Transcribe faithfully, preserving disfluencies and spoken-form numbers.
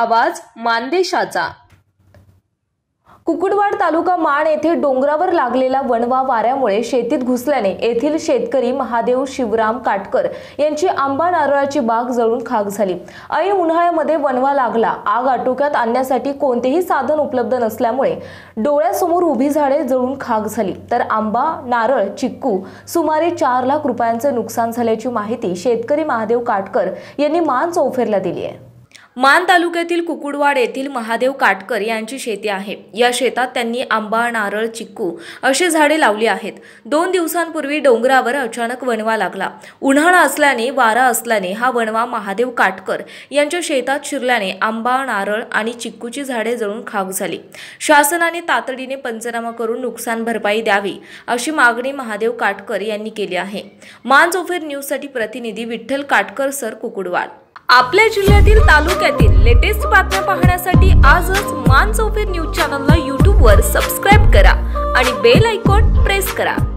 आवाज मानदेशाचा। कुकुडवाड तालुका माण येथे डोंगरावर लागलेला वणवा वाऱ्यामुळे शेतीत घुसल्याने येथील शेतकरी महादेव शिवराम काटकर यांची आंबा नारळाची बाग जळून खाक झाली। ऐन उन्हाळ्यामध्ये वणवा लागला। आग आटोक्यात आणण्यासाठी कोणतेही साधन उपलब्ध नसल्यामुळे डोळ्यासमोर उभी झाडे जळून खाक झाली, तर आंबा, नारळ, चिक्कू सुमारे चार लाख रुपयांचे नुकसान झाल्याची माहिती शेतकरी महादेव काटकर यांनी मान चौफेरला दिली आहे। मान तालुक्यातील कुकुडवाड येथील महादेव काटकर यांची शेती आहे। या शेतात त्यांनी आंबा, नारळ, चिक्कू अशी झाडे लावली आहेत। दोन दिवसांपूर्वी डोंगरावर अचानक वणवा लागला। उन्हाळा असल्याने, वारा असल्याने हा वणवा महादेव काटकर यांच्या शेतात शिरल्याने आंबा, नारळ आणि चिक्कूची झाडे जळून खाक झाली। शासनाने तातडीने पंचनामा करून नुकसान भरपाई द्यावी अशी मागणी महादेव काटकर यांनी केली आहे। मान चौफेर न्यूजसाठी प्रतिनिधी विठ्ठल काटकर सर, कुकुडवाड। आपल्या जिल्ह्यातील, तालुक्यातील लेटेस्ट बातम्या पाहण्यासाठी आजच मान चौफेर न्यूज चॅनलला यूट्यूबवर सबस्क्राइब करा आणि बेल आयकॉन प्रेस करा।